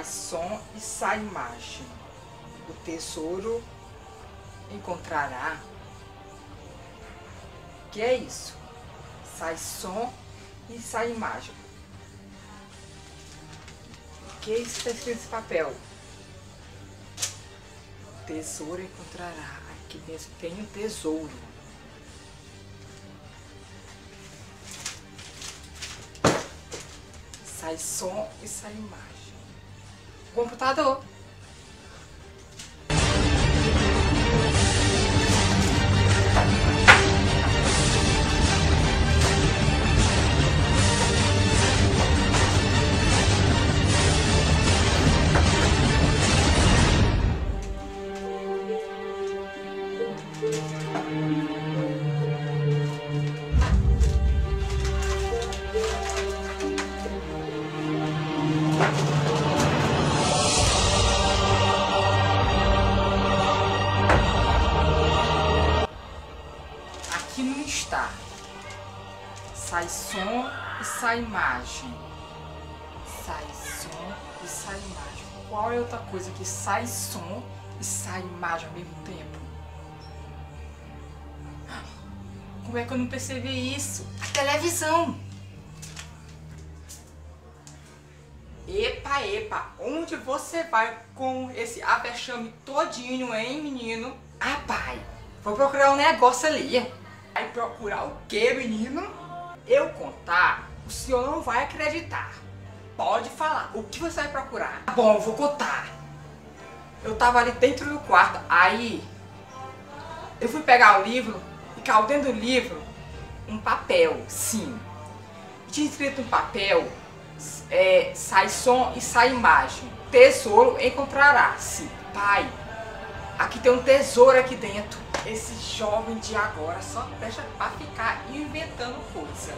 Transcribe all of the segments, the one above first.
sai som e sai imagem. O tesouro encontrará. Que é isso? Sai som e sai imagem. O que é isso que está escrito nesse papel? Tesouro encontrará. Aqui dentro tem um tesouro. Sai som e sai imagem. Computador. Aqui não está. Sai som e sai imagem. Sai som e sai imagem. Qual é outra coisa que sai som e sai imagem ao mesmo tempo? Como é que eu não percebi isso? A televisão. Epa, epa, onde você vai com esse avexame todinho, hein, menino? Ah, pai, vou procurar um negócio ali. Vai procurar o quê, menino? Eu contar, o senhor não vai acreditar. Pode falar, o que você vai procurar? Tá bom, eu vou contar. Eu tava ali dentro do quarto, aí eu fui pegar o livro e caiu dentro do livro um papel, sim. Tinha escrito no papel, sai som e sai imagem. Tesouro encontrará, sim. Pai, aqui tem um tesouro aqui dentro. Esse jovem de agora só deixa pra ficar inventando coisa.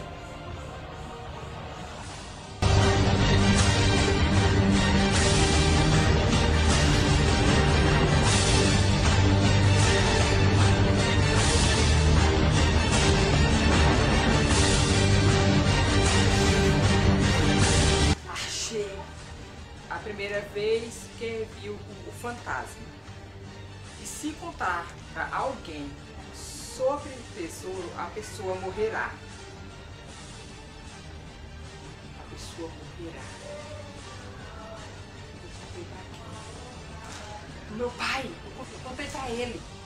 Achei a primeira vez que viu o fantasma. E se contar para alguém sobre o tesouro, a pessoa morrerá. A pessoa morrerá. Eu contei pra quem? Meu pai, eu contei pra ele.